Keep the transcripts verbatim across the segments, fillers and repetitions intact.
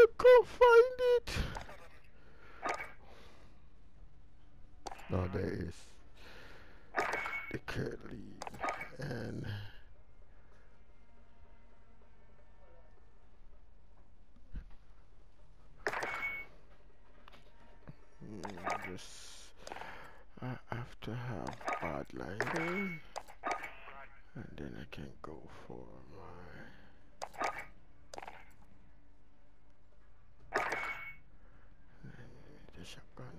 can't find it. No, there is the curly and mm, just I have to have hard line and then I can go for my the shotgun.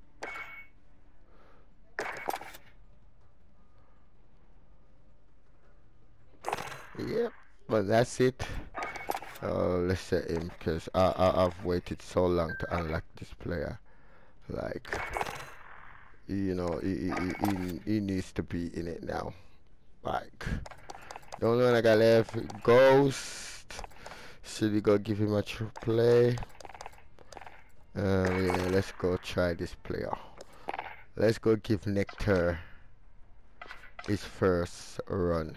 Yep, but that's it. Uh, let's set him because I, I I've waited so long to unlock this player. Like, you know, he, he, he, he needs to be in it now. Like, the only one I got left, Ghost. Should we go give him a true play? Uh, yeah, let's go try this player. Let's go give Nikto his first run.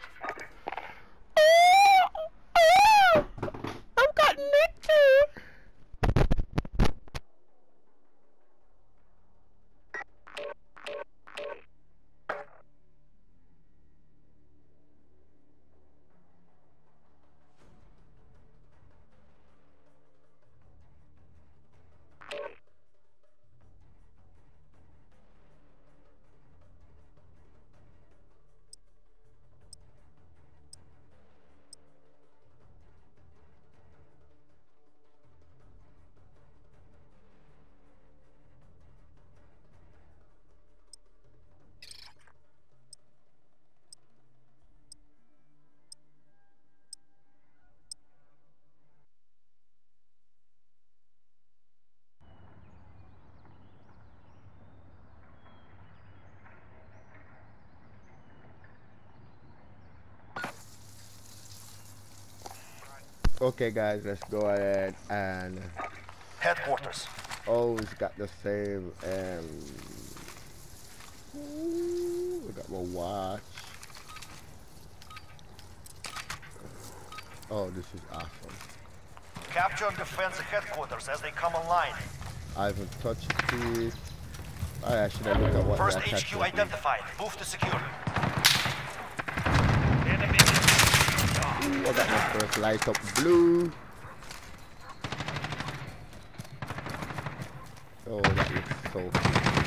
I've got Nikto! Okay guys, let's go ahead and headquarters. Always got the same um ooh, we got my watch. Oh, this is awesome. Capture and defend the headquarters as they come online. I haven't touched it. I actually look at what First the H Q identified. Move to secure. Ooh, I got my first light up blue. Oh, that looks so cool.